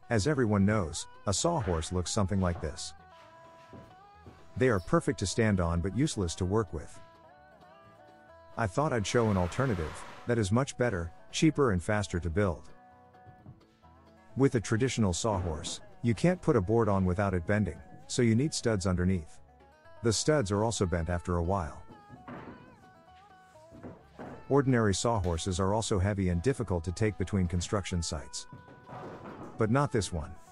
As everyone knows, a sawhorse looks something like this. They are perfect to stand on but useless to work with. I thought I'd show an alternative that is much better, cheaper and faster to build. With a traditional sawhorse, you can't put a board on without it bending, so you need studs underneath. The studs are also bent after a while. Ordinary sawhorses are also heavy and difficult to take between construction sites. But not this one.